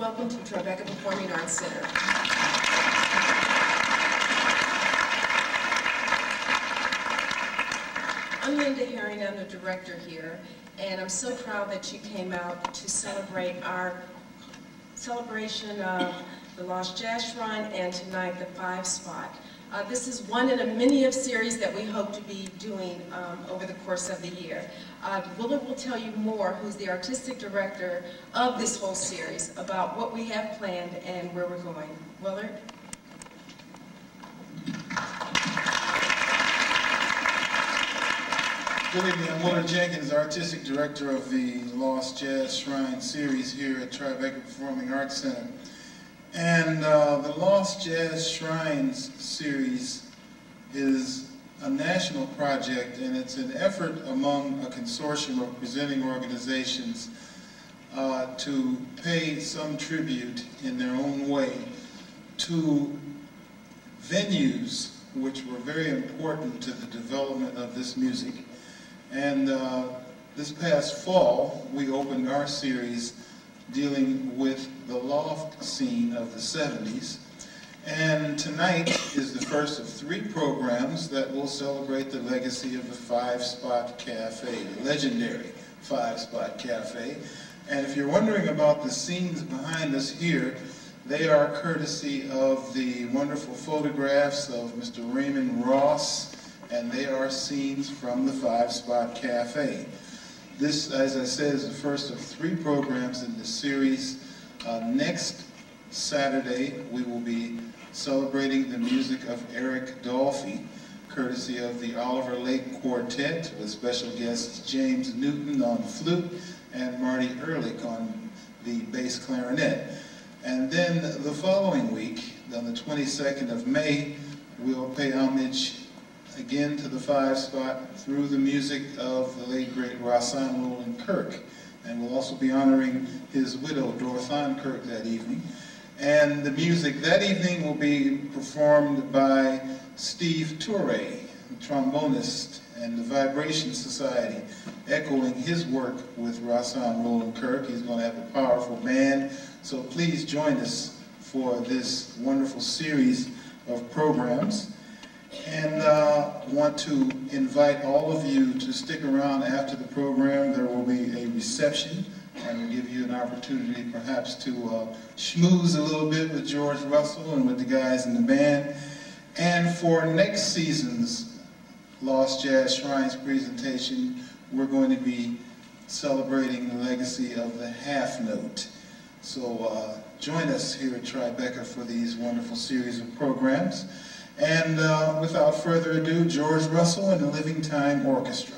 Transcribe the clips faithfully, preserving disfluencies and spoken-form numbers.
Welcome to Tribeca Performing Arts Center. I'm Linda Herring, I'm the director here, and I'm so proud that you came out to celebrate our celebration of the Lost Jazz Shrine and tonight the Five Spot. Uh, this is one in a many of series that we hope to be doing um, over the course of the year. Uh, Willard will tell you more, who's the artistic director of this whole series, about what we have planned and where we're going. Willard? Good evening, I'm Willard Jenkins, artistic director of the Lost Jazz Shrine series here at Tribeca Performing Arts Center. And uh, the Lost Jazz Shrines series is a national project, and it's an effort among a consortium of presenting organizations uh, to pay some tribute in their own way to venues which were very important to the development of this music. And uh, this past fall, we opened our series dealing with the loft scene of the seventies. And tonight is the first of three programs that will celebrate the legacy of the Five Spot Cafe, the legendary Five Spot Cafe. And if you're wondering about the scenes behind us here, they are courtesy of the wonderful photographs of Mister Raymond Ross, and they are scenes from the Five Spot Cafe. This, as I said, is the first of three programs in this series. Uh, next Saturday, we will be celebrating the music of Eric Dolphy, courtesy of the Oliver Lake Quartet, with special guests James Newton on flute and Marty Ehrlich on the bass clarinet. And then the following week, on the twenty-second of May, we'll pay homage again to the Five Spot through the music of the late great Rahsaan Roland Kirk. And we'll also be honoring his widow, Dorothan Kirk, that evening. And the music that evening will be performed by Steve Toure, the trombonist, and the Vibration Society, echoing his work with Rahsaan Roland Kirk. He's going to have a powerful band. So please join us for this wonderful series of programs. And uh, want to invite all of you to stick around after the program. There will be a reception, and we'll give you an opportunity perhaps to uh, schmooze a little bit with George Russell and with the guys in the band. And for next season's Lost Jazz Shrines presentation, we're going to be celebrating the legacy of the half note. So uh, join us here at Tribeca for these wonderful series of programs. And uh, without further ado, George Russell and the Living Time Orchestra.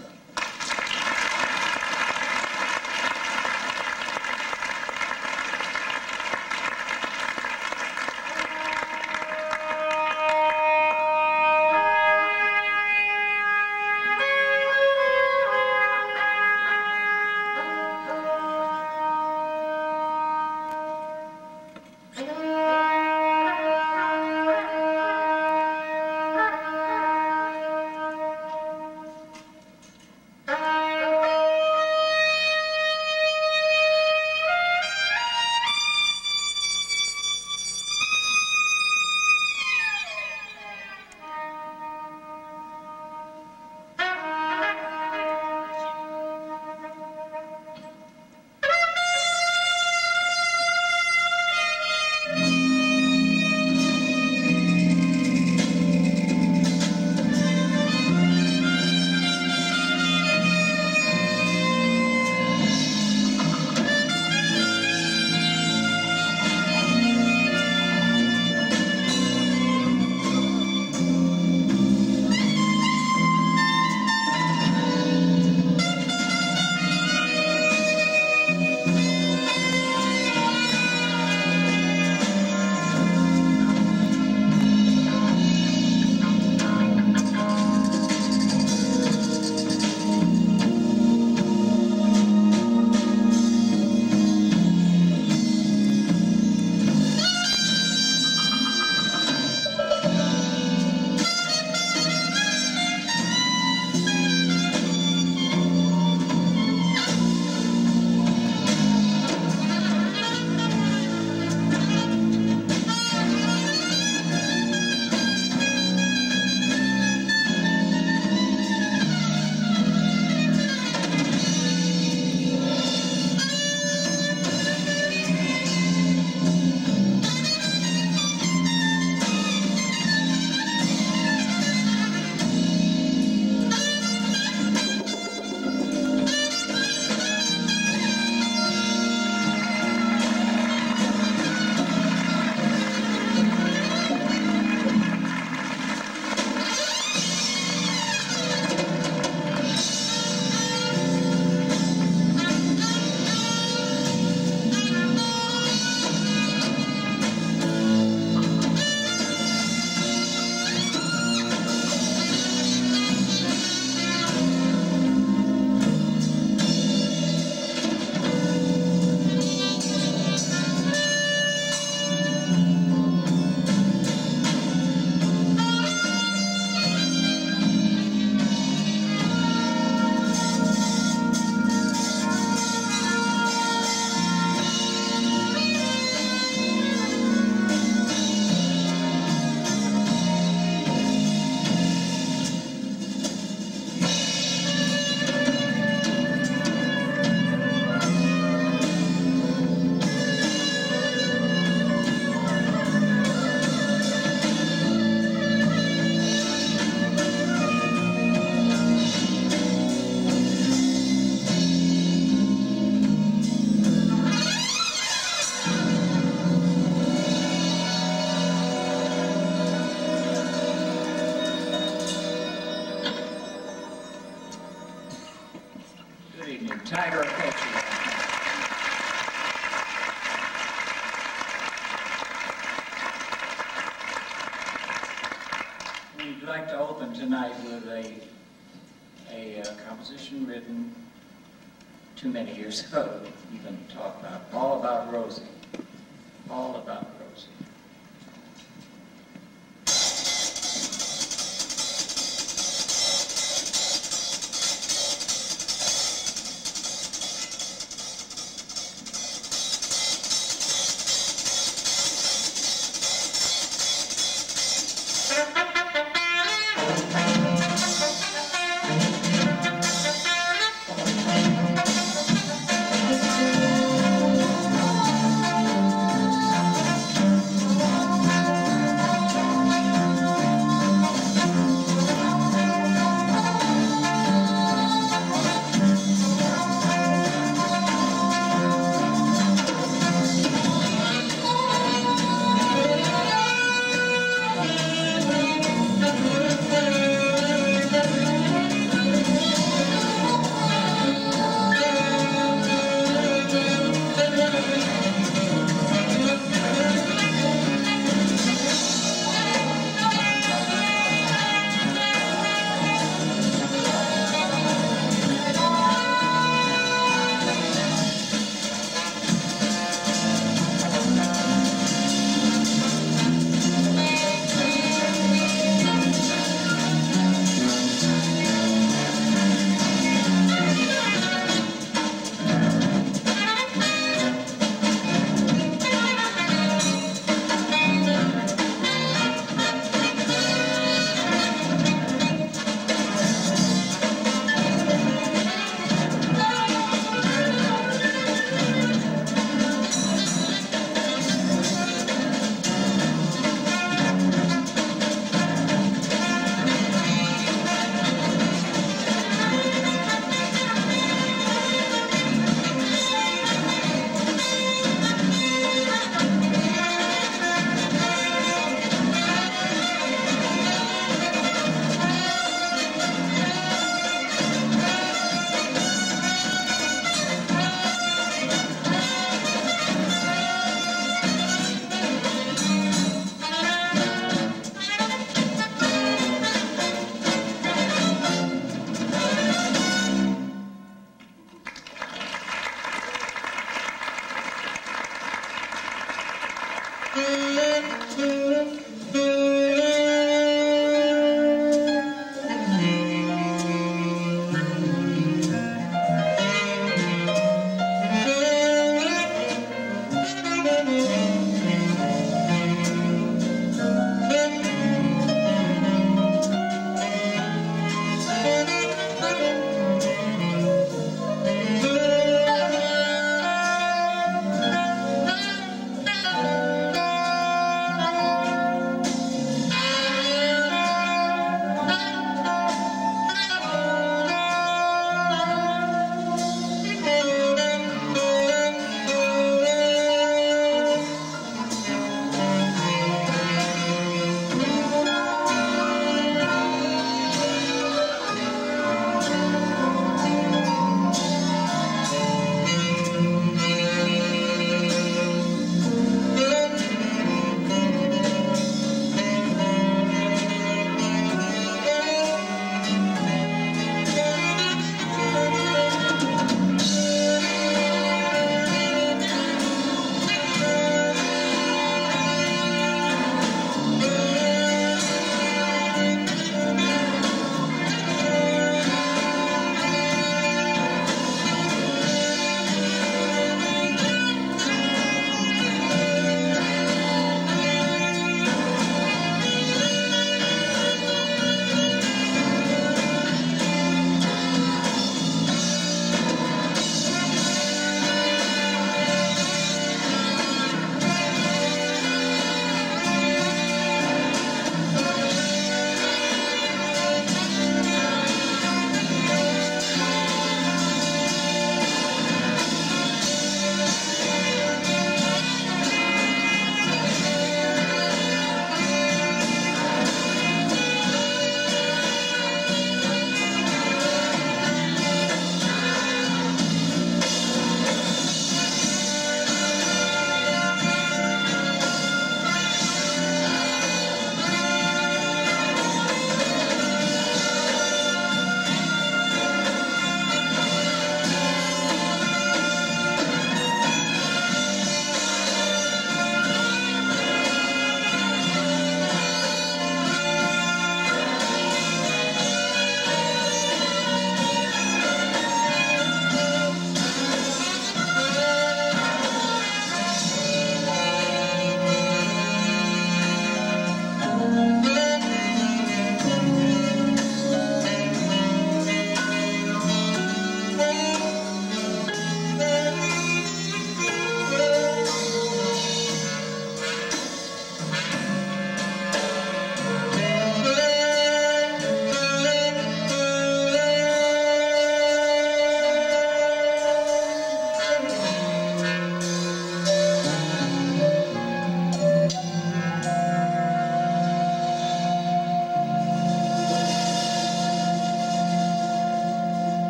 Tiger Apache. We'd like to open tonight with a, a uh, composition written too many years ago, even talk about, all about Rosie. All about Rosie. Thank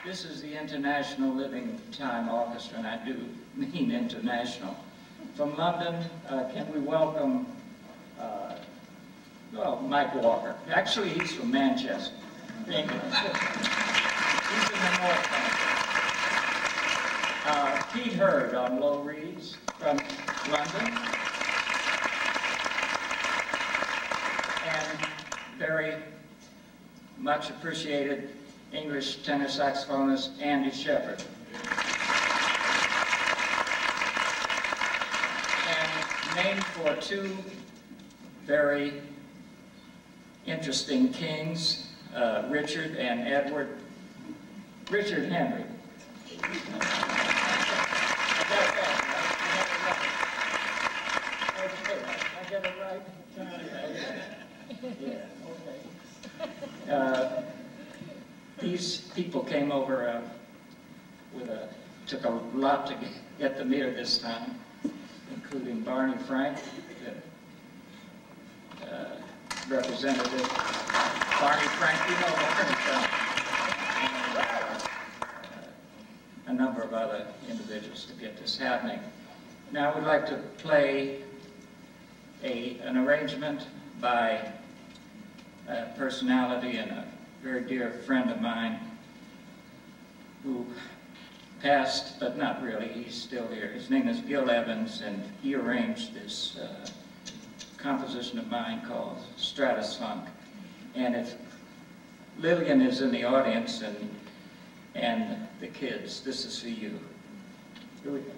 This is the International Living Time Orchestra, and I do mean international. From London, uh, can we welcome, uh, well, Mike Walker. Actually, he's from Manchester, England. He's in the North Country. Uh, Pete Hurd on low reeds from London. And very much appreciated English tenor saxophonist Andy Shepherd. And named for two very interesting kings, uh, Richard and Edward. Richard Henry. I got it right. Yeah, okay. Uh, these people came over uh, with a, took a lot to get, get them here this time, including Barney Frank, the uh, representative. Barney Frank, you know Barney Frank. And, uh, a number of other individuals to get this happening. Now I would like to play a, an arrangement by a personality and a very dear friend of mine who passed, but not really, he's still here. His name is Gil Evans, and he arranged this uh, composition of mine called Stratus Funk. And if Lillian is in the audience and, and the kids, this is for you. Here we go.